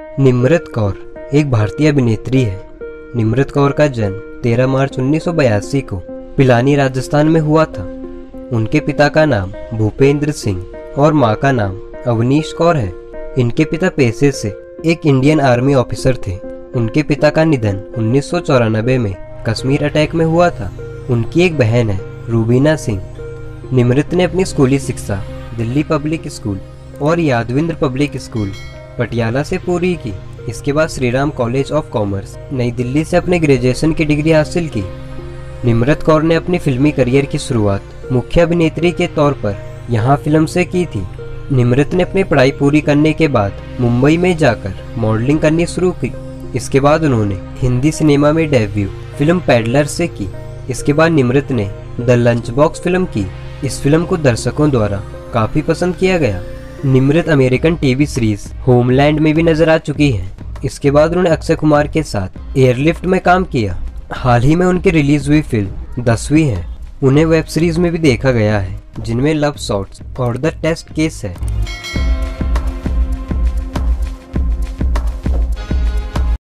निम्रत कौर एक भारतीय अभिनेत्री है। निम्रत कौर का जन्म 13 मार्च 1982 को पिलानी, राजस्थान में हुआ था। उनके पिता का नाम भूपेंद्र सिंह और मां का नाम अवनीश कौर है। इनके पिता पेशे से एक इंडियन आर्मी ऑफिसर थे। उनके पिता का निधन 1994 में कश्मीर अटैक में हुआ था। उनकी एक बहन है रूबीना सिंह। निम्रत ने अपनी स्कूली शिक्षा दिल्ली पब्लिक स्कूल और यादविंद्र पब्लिक स्कूल पटियाला से पूरी की। इसके बाद Shri Ram college of commerce New Delhi से अपने ग्रेजुएशन की डिग्री हासिल की। निम्रत कौर ने अपनी फिल्मी करियर की शुरुआत मुख्य अभिनेत्री के तौर पर यहाँ फिल्म से की थी। निम्रत ने अपनी पढ़ाई पूरी करने के बाद मुंबई में जाकर मॉडलिंग करनी शुरू की। इसके बाद उन्होंने हिंदी सिनेमा में डेब्यू फिल्म पैडलर से की। इसके बाद निम्रत ने द लंच बॉक्स फिल्म की। इस फिल्म को दर्शकों द्वारा काफी पसंद किया गया। Nimrat American TV series Homeland में भी नजर आ चुकी हैं। इसके बाद उन्होंने अक्षय कुमार के साथ एयरलिफ्ट में काम किया। हाल ही में उनकी रिलीज हुई फिल्म 10वीं है। उन्हें वेब सीरीज में भी देखा गया है, जिनमें लव शॉट्स और द टेस्ट केस है।